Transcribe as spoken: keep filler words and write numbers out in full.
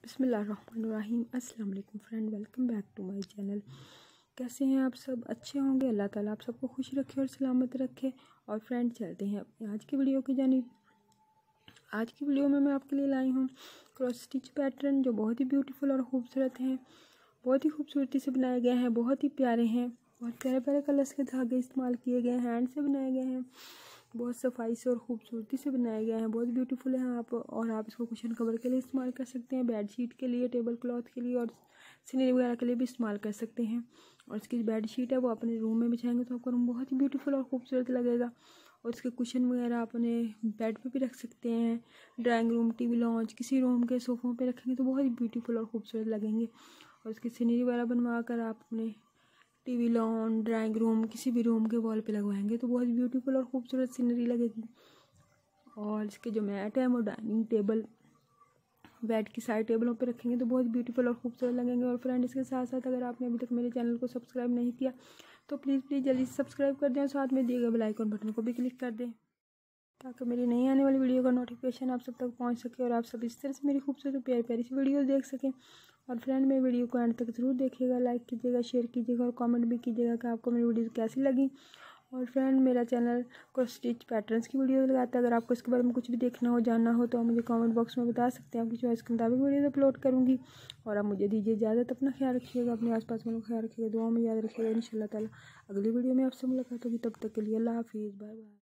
बिस्मिल्लाहिर्रहमानिर्रहीम। अस्सलाम वालेकुम friend, welcome back to my channel. कैसे हैं आप सब? अच्छे होंगे। अल्लाह ताला आप सबको खुश रखे और सलामत रखे। और फ्रेंड चलते हैं अपनी आज की वीडियो की जानिब। आज की वीडियो में मैं आपके लिए लाई हूँ क्रॉस स्टिच पैटर्न, जो बहुत ही ब्यूटीफुल और ख़ूबसूरत हैं। बहुत ही खूबसूरती से बनाए गए हैं, बहुत ही प्यारे हैं। बहुत प्यारे प्यारे कलर्स के धागे इस्तेमाल किए गए हैं, हैंड से बनाए गए हैं, बहुत सफाई से और ख़ूबसूरती से बनाए गए हैं। बहुत ब्यूटीफुल है आप और आप इसको कुशन कवर के लिए इस्तेमाल कर सकते हैं, बेड शीट के लिए, टेबल क्लॉथ के लिए और सीनरी वगैरह के लिए भी इस्तेमाल कर सकते हैं। और इसकी बेड शीट है वो अपने रूम में बिछाएंगे तो आपका रूम बहुत ही ब्यूटीफुल और ख़ूबसूरत लगेगा। और इसके कुशन वगैरह अपने बेड पे भी रख सकते हैं, ड्राइंग रूम, टीवी लॉन्च, किसी रूम के सोफ़ों पे रखेंगे तो बहुत ही ब्यूटीफुल और ख़ूबसूरत लगेंगे। और इसकी सीनरी वगैरह बनवा कर आप अपने टीवी लॉन, ड्राइंग रूम, किसी भी रूम के वॉल पे लगवाएंगे तो बहुत ब्यूटीफुल और ख़ूबसूरत सीनरी लगेगी। और इसके जो मैट है वो डाइनिंग टेबल, बेड की साइड टेबलों पे रखेंगे तो बहुत ब्यूटीफुल और ख़ूबसूरत लगेंगे। और फ्रेंड इसके साथ साथ अगर आपने अभी तक मेरे चैनल को सब्सक्राइब नहीं किया तो प्लीज़ प्लीज़ जल्दी से सब्सक्राइब कर दें और साथ में दिए गए बेल आइकन बटन को भी क्लिक कर दें ताकि मेरी नई आने वाली वीडियो का नोटिफिकेशन आप सब तक पहुंच सके और आप सब इस तरह से मेरी खूबसूरत प्यारी प्यारी सी वीडियो देख सकें। और फ्रेंड मेरी वीडियो को एंड तक ज़रूर देखिएगा, लाइक कीजिएगा, शेयर कीजिएगा और कमेंट भी कीजिएगा कि आपको मेरी वीडियो कैसी लगी। और फ्रेंड मेरा चैनल को स्टिच पैटर्न्स की वीडियो लगाता है। अगर आपको इसके बारे में कुछ भी देखना हो, जानना हो तो आप मुझे कमेंट बॉक्स में बता सकते हैं। आपकी चॉइस के मुताबिक वीडियो अपलोड करूँगी। और आप मुझे दीजिए इजाज़त। अपना ख्याल रखिएगा, अपने आसपास वालों का ख्याल रखिएगा, दुआ में याद रखिएगा। इंशाल्लाह ताला अगली वीडियो में आपसे मुलाकात होगी। तब तक के लिए अल्लाह हाफिज़, बाय बाय।